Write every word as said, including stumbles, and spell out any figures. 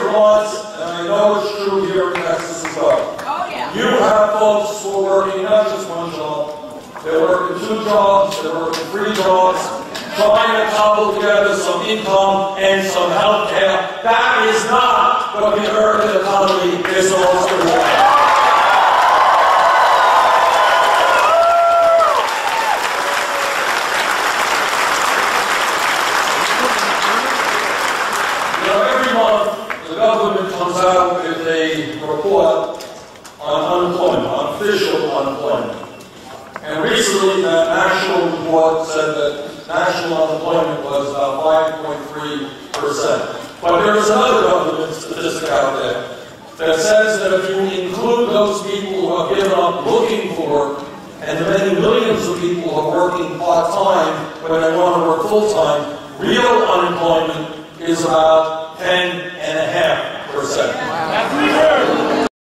Vermont, and I know it's true here in Texas as well. Oh, yeah. You have folks who are working not just one job, they're working two jobs, they're working three jobs, trying to cobble together some income and some health care. That is not what the American economy is supposed to be. Comes out with a report on unemployment, on official unemployment. And recently that national report said that national unemployment was about five point three percent. But there is another government statistic out there that says that if you include those people who have given up looking for work and the many millions of people who are working part-time when they want to work full-time, real unemployment is about ten and a half percent.